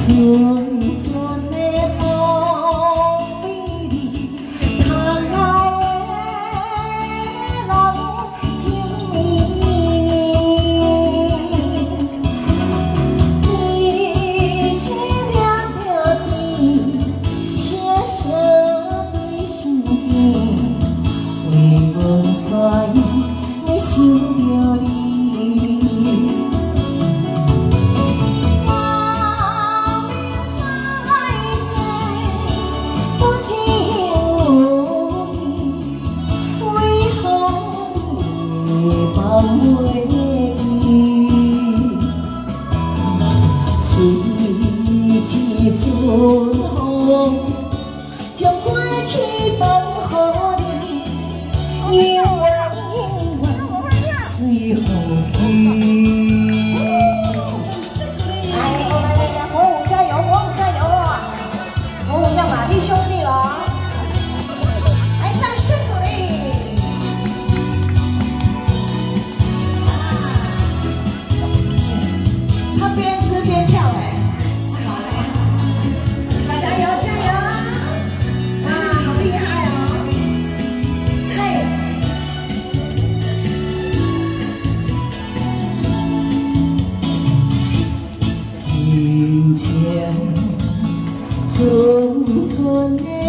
纯纯的好美丽，窗外的人情绵绵，一时抓着你，声声对心间，为阮怎样要想着你？ 放袂离，随一阵风，将过去放予你，永远永远随风去。 哎，来，火舞加油，火舞加油啊！火舞要马弟兄弟了。 边跳哎，太好了！加油加油！啊，好厉害哦！嘿， 人情纯纯的。